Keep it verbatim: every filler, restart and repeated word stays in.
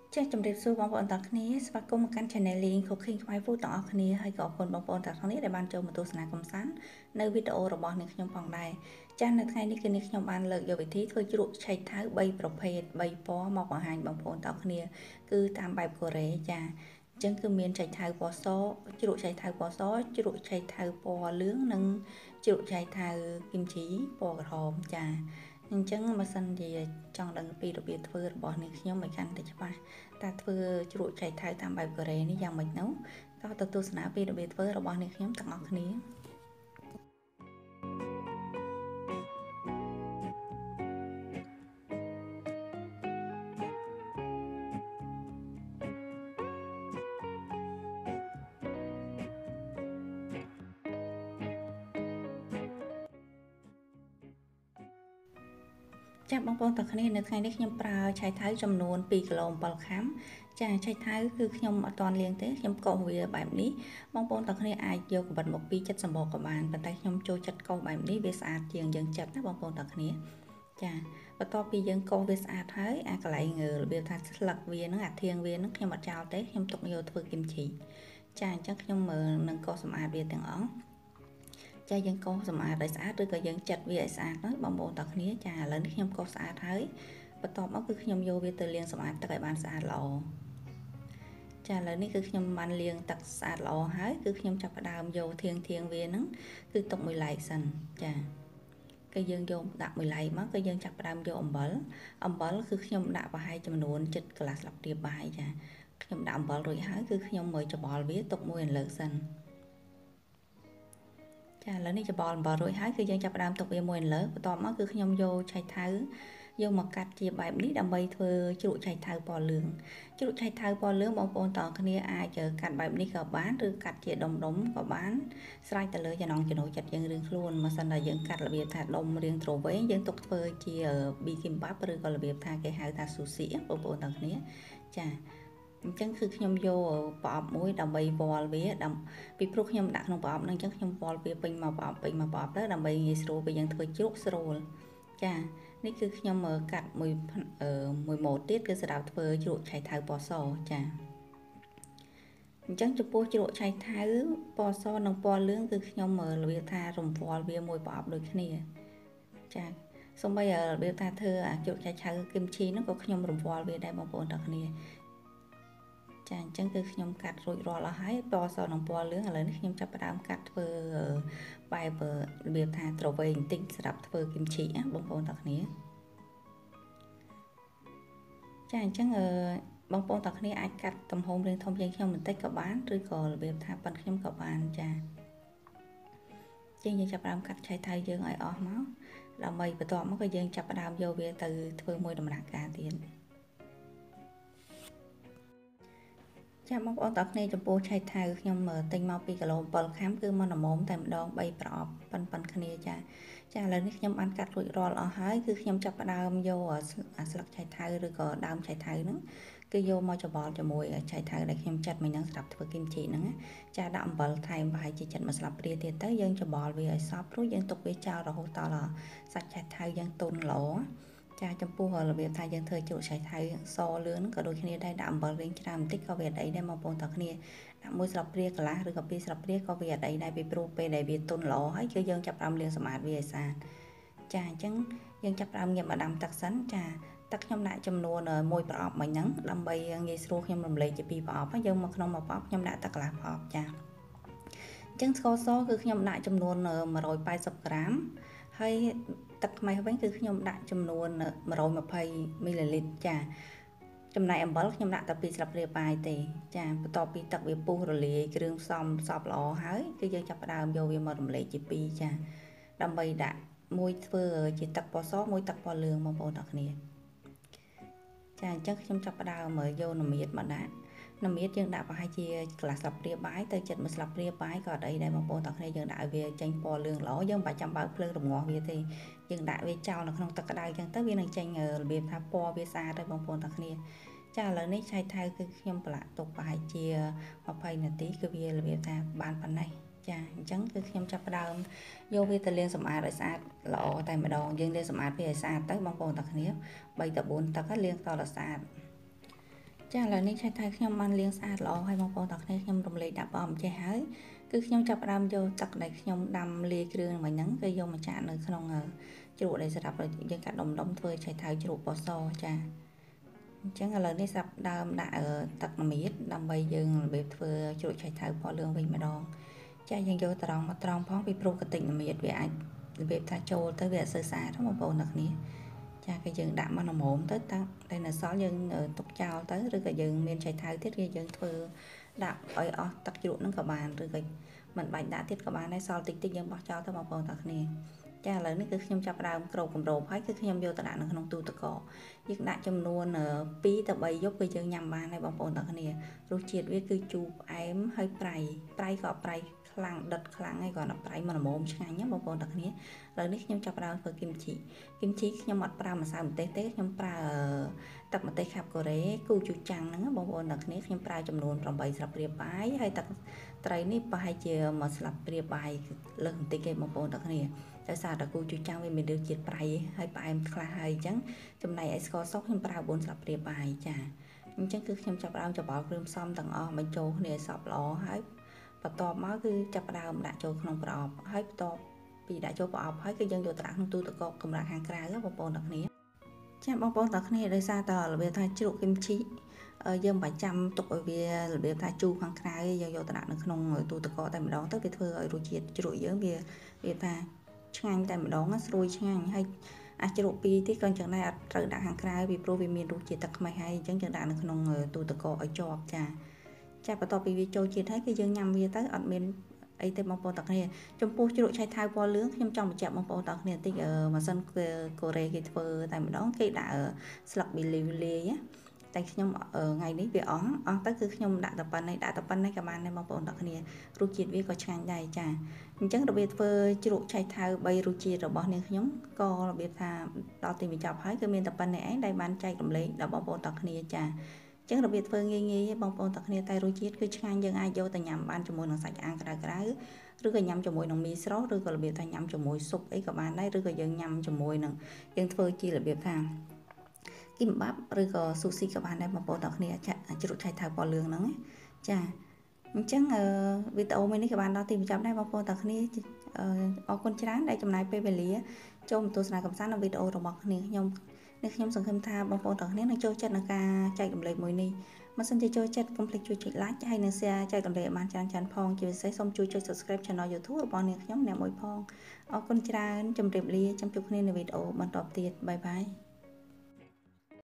ចាជំរាបសួរបងប្អូនទាំងគ្នាស្វាគមន៍មកកាន់ Channel Ling Cooking ខ្មែរ Food ទាំងអស់គ្នាហើយក៏អរគុណបងប្អូនទាំងគ្នាដែលបានចូលមកទស្សនាកំសាន្តនៅវីដេអូរបស់នាងខ្ញុំផងដែរចានៅថ្ងៃនេះគឺនាងខ្ញុំបានលើកយកវិធីធ្វើជ្រក់ឆៃថាវបីប្រភេទបីពណ៌មកបង្ហាញបងប្អូនទាំងគ្នាគឺតាមបែបកូរ៉េចាអញ្ចឹងគឺមានឆៃថាវពណ៌សជ្រក់ឆៃថាវពណ៌សជ្រក់ឆៃថាវពណ៌លឿងនិងជ្រក់ឆៃថាវគីមជីពណ៌ក្រហមចាអញ្ចឹងបើសិនជាចង់ដឹងពីរបៀបធ្វើរបស់នាងខ្ញុំឲ្យកាន់តែច្បាស់តើធ្វើជ្រក់ឆៃថាវតាមបែបកូរ៉េនេះយ៉ាងម៉េចនោះតើទៅទស្សនាពីរបៀបធ្វើរបស់នាងខ្ញុំទាំងអស់គ្នាចាបងប្អូនទាំងគ្នានៅថ្ងៃនេះខ្ញុំប្រើឆៃថាវចំនួនពីរគីឡូbảyខាំចាឆៃថាវគឺខ្ញុំអត់ទាន់លាងទេខ្ញុំកោសវាបែបនេះបងប្អូនទាំងគ្នាអាចយកកបិតមកពីចិត្តសម្បកក៏បានប៉ុន្តែខ្ញុំចូលចិត្តកោសបែបនេះវាស្អាតជាងយើងចិត្តណាបងប្អូនទាំងគ្នាចាបន្ទាប់ពីយើងកោសវាស្អាតហើយអាកន្លែងរបៀបថាស្លឹកវាហ្នឹងអាធាងវាហ្នឹងខ្ញុំអត់ចោលទេខ្ញុំទុកយកធ្វើគីមជីចាអញ្ចឹងខ្ញុំនឹងកោសសម្អាតវាទាំងអស់ចាយើងកោសសម្អាតឲ្យស្អាតឬក៏យើងចាត់វាឲ្យស្អាតហ្នឹងបងប្អូនទាំងគ្នាចាឥឡូវនេះខ្ញុំកោសស្អាតហើយបន្ទាប់មកគឺខ្ញុំយកវាទៅលាងសម្អាតទឹកឲ្យបានស្អាតល្អចាឥឡូវនេះគឺខ្ញុំបានលាងទឹកស្អាតល្អហើយគឺខ្ញុំចាប់ផ្ដើមយកធាងធាងវាហ្នឹងគឺទុកមួយឡែកសិនចាគឺយើងយកដាក់មួយឡែកមកគឺយើងចាប់ផ្ដើមយកអំបិលអំបិលគឺខ្ញុំដាក់ប្រហែលចំនួនចិត្តកន្លះស្លាបព្រាបាយចាខ្ញុំដាក់អំបិលរួចហើយគឺខ្ញុំមើលច្បល់វាទុកមួយអន្លើសិនចាឥឡូវនេះច្បល់អំបិលរួចហើយគឺយើងចាប់ផ្ដើមទុកវាមួយអន្លើបន្ទាប់មកគឺខ្ញុំយកឆៃថាវយកមកកាត់ជាបែបនេះដើម្បីធ្វើជ្រក់ឆៃថាវពណ៌លឿងជ្រក់ឆៃថាវពណ៌លឿងបងប្អូនតើគ្នាអាចកាត់បែបនេះក៏បានឬកាត់ជាដុំដុំក៏បានស្រេចទៅលើចំណង់ចំណូលចិត្តយើងរៀងខ្លួនបើសិនតែយើងកាត់របៀបថាដុំរៀងទ្រវែងយើងទុកធ្វើជាប៊ីគីមបាប់ឬក៏របៀបថាគេហៅថាស៊ូស៊ីបងប្អូនតើគ្នាចាអញ្ចឹងគឺខ្ញុំយកប្រអប់មួយដើម្បីវល់វាដើម្បីពីព្រោះខ្ញុំដាក់ក្នុងប្រអប់ហ្នឹងអញ្ចឹងខ្ញុំវល់វាពេញមកប្រអប់ពេញមកប្រអប់ទៅដើម្បីងាយស្រួលពេលយើងធ្វើជ្រក់ស្រួលចានេះគឺខ្ញុំកាត់មួយមួយម៉ូតទៀតគឺសម្រាប់ធ្វើជ្រក់ឆៃថាវពណ៌សចាអញ្ចឹងចំពោះជ្រក់ឆៃថាវពណ៌សនិងពណ៌លឿងគឺខ្ញុំរបៀបថារំវល់វាមួយប្រអប់ដូចគ្នាចាសូម្បីរបៀបថាធ្វើអាជ្រក់ឆៃថាវគីមជីហ្នឹងក៏ខ្ញុំរំវល់វាដែរបងប្អូនទាំងគ្នាចាអញ្ចឹងគឺខ្ញុំកាត់រួចរាល់អស់ហើយពណ៌សនិងពណ៌លឿងឥឡូវនេះខ្ញុំចាប់ផ្ដើមកាត់ធ្វើបែបរបៀបថាត្រវែងបន្តិចសម្រាប់ធ្វើគីមជីណាបងប្អូនទាំងគ្នាចាអញ្ចឹងបងប្អូនទាំងគ្នាអាចកាត់ទំហំរាងធំជាងខ្ញុំបន្តិចក៏បានឬក៏របៀបថាប៉ុនខ្ញុំក៏បានចាជាងយើងចាប់ផ្ដើមកាត់ឆៃថាវយើងឲ្យអស់មកដើម្បីបន្ទាប់មកក៏យើងចាប់ផ្ដើមយកវាទៅធ្វើមួយដំណាក់កាលទៀតចាបងប្អូនទាំងគ្នាចំពោះឆៃថាវខ្ញុំទិញមកពីគីឡូbảyខាំគឺមកល្មមតែម្ដងបីប្រអប់ប៉ុនប៉ុនគ្នាចាចាឥឡូវនេះខ្ញុំបានកាត់រួចរាល់អស់ហើយគឺខ្ញុំចាប់ផ្ដើមយកស្លឹកឆៃថាវឬក៏ដើមឆៃថាវហ្នឹងគឺយកមកច្បល់ជាមួយឆៃថាវដែលខ្ញុំចាត់មិញហ្នឹងសម្រាប់ធ្វើគីមជីហ្នឹងចាដាក់អំបិលថែមប្រហែលជាចិត្តមួយស្លាបព្រាទៀតទៅយើងច្បល់វាឲ្យសព្វរួចយើងទុកវាចោលរហូតដល់សាច់ឆៃថាវយើងទន់ល្អចាចំពោះរបៀបថាយើងធ្វើជ្រក់ឆៃថាវសលឿងក៏ដូចគ្នាដែរដាក់អំបិលវិញច្រើនបន្តិចក៏វាអត់អីដែរបងប្អូនទាំងគ្នាដាក់មួយស្លាបព្រាកន្លះឬក៏ពីរស្លាបព្រាក៏វាអត់អីដែរពីព្រោះពេលដែលវាទន់ល្អហើយគឺយើងចាប់ផ្ដើមលាងសម្អាតវាឲ្យស្អាតចាអញ្ចឹងយើងចាប់ផ្ដើមញ៉ាំអាដាំទឹកសិនចាទឹកខ្ញុំដាក់ចំនួនមួយប្រអប់មិញហ្នឹងដើម្បីងាយស្រួលខ្ញុំរំលែកជាពីរប្រអប់ហើយយើងមកក្នុងមួយប្រអប់ខ្ញុំដាក់ទឹកកន្លះប្រអប់ចាអញ្ចឹងស្ករសគឺខ្ញុំដាក់ចំនួនmột trăm tám mươiក្រាមហើយទឹកខ្មេះវិញគឺខ្ញុំដាក់ចំនួនmột trăm hai mươiមីលីលីត្រចាចំណែកអំបិលខ្ញុំដាក់តែពីរស្លាបព្រាបាយទេចាបន្ទាប់ពីទឹកវាពុះរលាយគ្រឿងផ្សំសព្វល្អហើយគឺយើងចាប់ផ្ដើមយកវាមករំលែកជាពីរចាដើម្បីដាក់មួយធ្វើជាទឹកពណ៌សមួយទឹកពណ៌លឿងបងប្អូនទាំងគ្នាចាអញ្ចឹងខ្ញុំចាប់ផ្ដើមយកនំមៀតមកដាក់នំមៀតយើងដាក់ប្រហែលជាកន្លះស្លាបព្រាបាយទៅចិត្តមួយស្លាបព្រាបាយក៏អត់អីដែរបងប្អូនទាំងគ្នាយើងដាក់ឲ្យវាចេញពណ៌លឿងល្អយើងមិនបាច់ចាំបើកភ្លើងរងាស់វាទេយើងដាក់វាចោលនៅក្នុងទឹកក្តៅអញ្ចឹងទៅវានឹងចេញរបៀបថាពណ៌វាស្អាតហើយបងប្អូនទាំងគ្នាចាឥឡូវនេះឆៃថាវគឺខ្ញុំប្រឡាក់ទុកប្រហែលជា20នាទីគឺវារបៀបថាបានប៉ុណ្ណេះចាអញ្ចឹងគឺខ្ញុំចាប់ផ្ដើមយកវាទៅលាងសម្អាតឲ្យស្អាតល្អតែម្ដងយើងលាងសម្អាតវាឲ្យស្អាតទៅបងប្អូនទាំងគ្នាបីទៅបួនទឹកលាងតដល់ស្អាតចាឥឡូវនេះឆៃថៃខ្ញុំបានលាងស្អាតល្អហើយបងប្អូនទាំងគ្នាខ្ញុំរំលែកដាក់ប្រអប់ចេះហើយគឺខ្ញុំចាប់ផ្ដើមយកទឹកដែលខ្ញុំដាំលាយគ្រឿងមិញហ្នឹងគឺយកមកចាក់នៅក្នុងជ្រក់ដែលសម្រាប់យើងកាត់ដុំដុំធ្វើឆៃថៃជ្រក់ពណ៌សចាអញ្ចឹងឥឡូវនេះស្រាប់ដើមដាក់ទឹកល្មៀតដើម្បីយើងរបៀបធ្វើជ្រក់ឆៃថៃពណ៌លឿងវិញម្ដងចាយើងយកត្រង់មកត្រង់ផងពីព្រោះកតិចល្មៀតវាអាចរបៀបថាចូលទៅវាអត់សូវស្អាតបងប្អូនទាំងគ្នាចាគឺយើងដាក់មកល្មមទៅតាំងតែនៅសល់យើងទុកចោលទៅឬក៏យើងមានឆៃថៅទៀតគឺយើងធ្វើដាក់ឲ្យអស់ទឹកជ្រក់ហ្នឹងក៏បានឬក៏មិនបាច់ដាក់ទៀតក៏បានដែរសល់តិចតិចយើងបោះចោលទៅបងប្អូនទាំងគ្នាចាឥឡូវនេះគឺខ្ញុំចាប់ផ្ដើមក្របគម្របហើយគឺខ្ញុំយកទៅដាក់នៅក្នុងទូទឹកកកយើងដាក់ចំនួនពីរទៅបីយប់គឺយើងញ៉ាំបានហើយបងប្អូនទាំងគ្នារសជាតិវាគឺជូរផ្អែមហើយប្រៃប្រៃក៏ប្រៃខ្លាំងដិតខ្លាំងហើយក៏ដល់ប្រៃមកល្មមឆ្ងាញ់ណាបងប្អូនទាំងគ្នាឥឡូវនេះខ្ញុំចាប់ផ្ដើមធ្វើគីមជីគីមជីខ្ញុំអត់ប្រើម្សៅម្ទេសទេខ្ញុំប្រើទឹកម្ទេសខាប់កូរ៉េគូជូចាំងហ្នឹងបងប្អូនទាំងគ្នាខ្ញុំប្រើចំនួនប្រាំបីស្លាបព្រាបាយហើយទឹកត្រីនេះប្រហែលជាមួយស្លាបព្រាបាយលើសបន្តិចទេបងប្អូនទាំងគ្នាដោយសារតែគូជូចាំងវាមានរសជាតិប្រៃហើយផ្អែមខ្លះហើយអញ្ចឹងចំណែកឯស្ករសខ្ញុំប្រើបួនស្លាបព្រាបាយចាអញ្ចឹងគឺខ្ញុំចាប់ផ្ដើមច្របល់គ្រឿងផ្សំទាំងអស់បញ្ចូលគ្នាសព្វល្អហើយបន្ទាប់មកគឺចាប់ផ្ដើមដាក់ចូលក្នុងប្រអប់ហើយបន្ទាប់ពីដាក់ចូលប្រអប់ហើយគឺយើងយកទៅដាក់ក្នុងទូទឹកកកកម្រាស់ខាងក្រៅបងប្អូនទាំងគ្នាចាបងប្អូនទាំងគ្នាដោយសារតរបៀបថាជ្រក់គីមជីយើងមិនបាច់ចាំទុកឲ្យវារបៀបថាជូរខាងក្រៅយើងយកទៅដាក់នៅក្នុងទូទឹកកកតែម្ដងទៅវាធ្វើឲ្យរសជាតិជ្រក់យើងវាវាថាឆ្ងាញ់តែម្ដងស្រួយឆ្ងាញ់ហើយអាចជ្រក់ពីទៀតក៏ចឹងដែរអត់ត្រូវដាក់ខាងក្រៅពីព្រោះវាមានរសជាតិទឹកខ្មេះហើយអញ្ចឹងយើងដាក់នៅក្នុងទូទឹកកកឲ្យជាប់ចាចាបន្ទាប់ពីវាចូលជាតិហើយគឺយើងញ៉ាំវាទៅអត់មានអីទេបងប្អូនទាំងគ្នាចំពោះជ្រក់ឆៃថៅពណ៌លឿងខ្ញុំចង់បញ្ជាក់បងប្អូនទាំងគ្នាបន្តិចម៉ាស៊ីនកូរ៉េគេធ្វើតែម្ដងគេដាក់ស្លឹកប៊ីលីលាយតែខ្ញុំថ្ងៃនេះវាអស់អស់ទៅគឺខ្ញុំដាក់តែប៉ុណ្ណេះដាក់តែប៉ុណ្ណេះក៏បានដែរបងប្អូនទាំងគ្នារសជាតិវាក៏ឆ្ងាញ់ដែរចាអញ្ចឹងរបៀបធ្វើជ្រក់ឆៃថៅបីរសជាតិរបស់នាងខ្ញុំក៏របៀបថាដល់ទីបញ្ចប់ហើយគឺមានតែប៉ុណ្ណេះឯងដែលបានចែករំលែកដល់បងប្អូនទាំងគ្នាចាចឹងរបៀបធ្វើងាយងាយបងប្អូនទាំងគ្នាតែរសជាតិគឺឆ្ងាញ់យើងអាចយកទៅញ៉ាំបានជាមួយនឹងសាច់អាំងក្រៅក្រៅឬក៏ញ៉ាំជាមួយនឹងមីស្រស់ឬក៏របៀបថាញ៉ាំជាមួយស៊ុបអីក៏បានដែរឬក៏យើងញ៉ាំជាមួយនឹងយើងធ្វើជារបៀបថាគីមបាប់ឬក៏ស៊ូស៊ីក៏បានដែរបងប្អូនទាំងគ្នាជ្រក់ឆៃថៅពណ៌លឿងហ្នឹងចាអញ្ចឹងវីដេអូមួយនេះក៏បានដល់ទីបញ្ចប់ដែរបងប្អូនទាំងគ្នាអរគុណច្រើនដែលចំណាយពេលវេលាចូលមកទស្សនាកម្សាន្តនៅវីដេអូរបស់គ្នាខ្ញុំនេះខ្ញុំសង្ឃឹមថាបងប្អូនទាំងគ្នានឹងចូលចិត្តនឹងការចែករំលែកមួយនេះមិនសិនជាចូលចិត្តកុំភ្លេចជួយចុច like ហើយនិង share ចែករំលែកឲ្យបានច្រើនច្រើនផងជាពិសេសសូមជួយចុច subscribe Channel YouTube របស់នាងខ្ញុំអ្នកមួយផងអរគុណច្រើនជម្រាបលាចាំជួបគ្នានៅវីដេអូបន្តទៀតបាយបាយ